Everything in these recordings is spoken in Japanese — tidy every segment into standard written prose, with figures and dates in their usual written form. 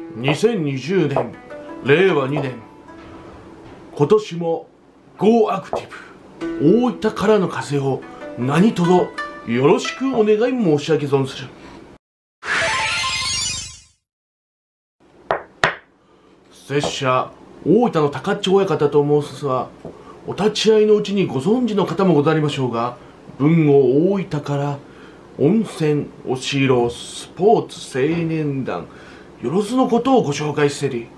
2020年令和2年、今年も Go アクティブ大分からの風を何卒よろしくお願い申し上げ存ずる。拙者大分の高千親方と申すは、お立ち会いのうちにご存知の方もござりましょうが、豊後大分から温泉、お城、スポーツ、青年団よろずのことをご紹介してり。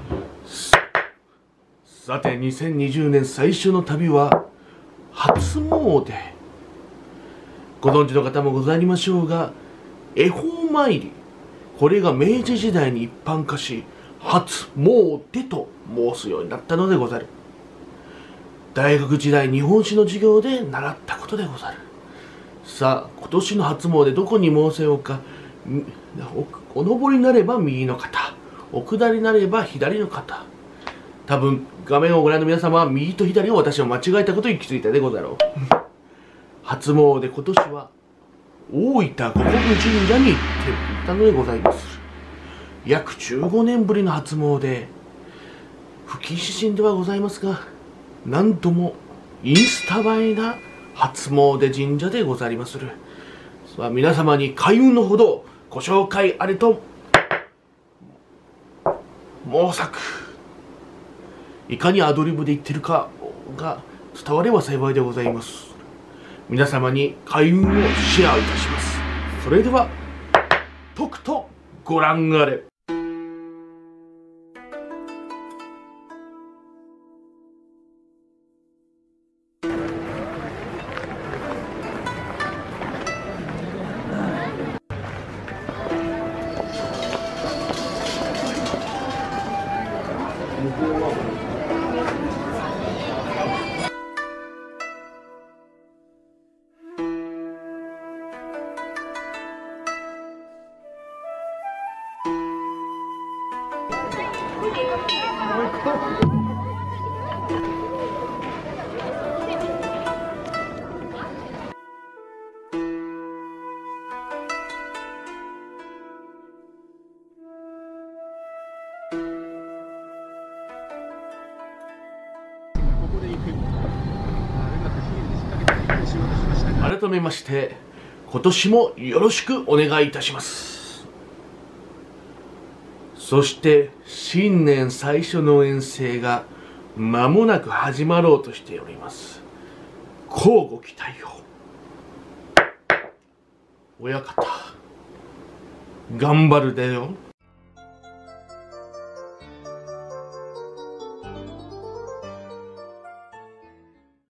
さて2020年最初の旅は初詣。ご存知の方もござりましょうが、恵方参り、これが明治時代に一般化し、初詣と申すようになったのでござる。大学時代日本史の授業で習ったことでござる。さあ今年の初詣どこに申せようか。お上りになれば右の方、お下りになれば左の方。多分画面をご覧の皆様は右と左を私は間違えたことに気づいたでござろう。初詣今年は大分国分神社に行っていたのでございます。約15年ぶりの初詣、不謹慎ではございますが、なんともインスタ映えな初詣神社でござりまする。皆様に開運のほどご紹介あれと申さく、いかにアドリブで言ってるかが伝われば幸いでございます。皆様に開運をシェアいたします。それではとくとご覧あれ。改めまして今年もよろしくお願いいたします。そして新年最初の遠征が間もなく始まろうとしております。乞うご期待を。親方頑張るでよ。